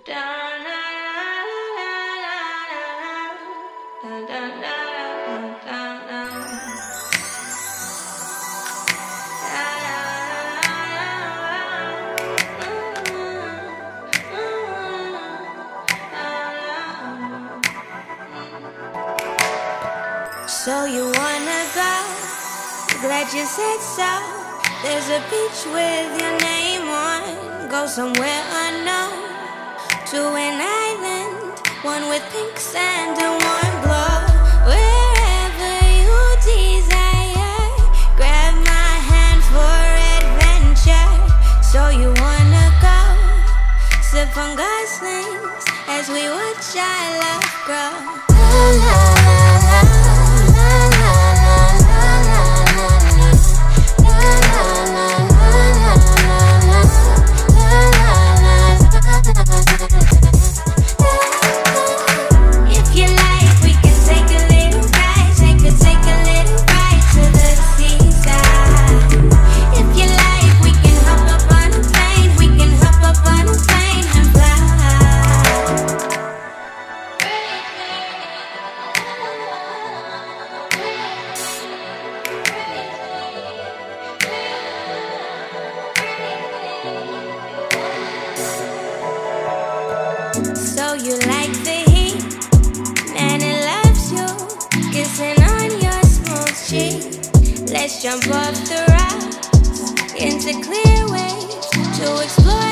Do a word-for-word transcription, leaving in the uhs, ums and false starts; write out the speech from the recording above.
So you wanna go? Glad you said so. There's a beach with your name on. Go somewhere unknown, to an island, one with pink sand and warm glow. Wherever you desire, grab my hand for adventure. So you wanna go? Sip on goslings as we watch our love grow. La, la, la, la. So you like the heat, and it loves you, kissing on your smooth cheek. Let's jump off the rocks into clear waves to explore